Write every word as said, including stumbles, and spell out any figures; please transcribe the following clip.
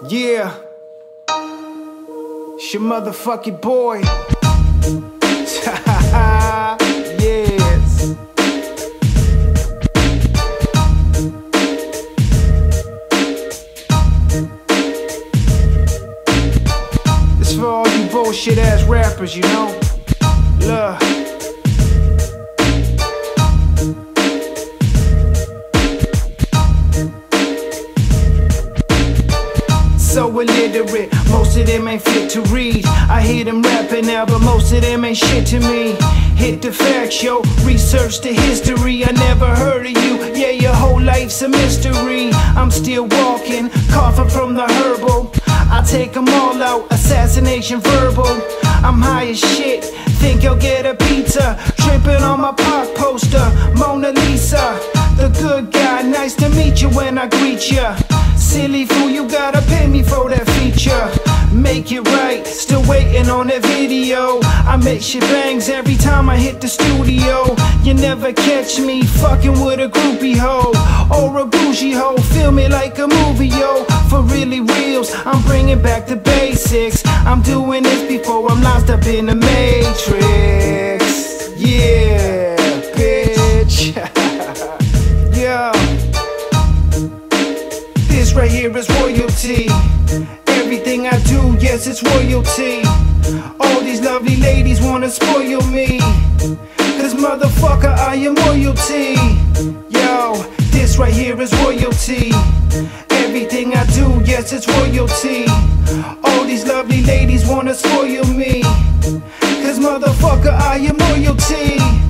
Yeah, it's your motherfucking boy. Yes. This for all you bullshit ass rappers, you know. Look. So illiterate, most of them ain't fit to read. I hear them rapping now, but most of them ain't shit to me. Hit the facts, yo, research the history. I never heard of you, yeah, your whole life's a mystery. I'm still walking, coughing from the herbal. I take them all out, assassination verbal. I'm high as shit, think you'll get a pizza. Tripping on my pop poster, Mona Lisa. The good guy, nice to meet you when I greet ya. Silly fool, you gotta pay me for that feature. Make it right, still waiting on that video. I make shit bangs every time I hit the studio. You never catch me fucking with a groupie hoe or a bougie hoe. Feel me like a movie, yo. For really reals, I'm bringing back the basics. I'm doing this before I'm lost up in the matrix. Yeah, bitch. Yeah. This right here is royalty. Everything I do, yes, it's royalty. All these lovely ladies wanna spoil me, cause motherfucker, I am royalty. Yo, this right here is royalty. Everything I do, yes, it's royalty. All these lovely ladies wanna spoil me, cause motherfucker, I am royalty.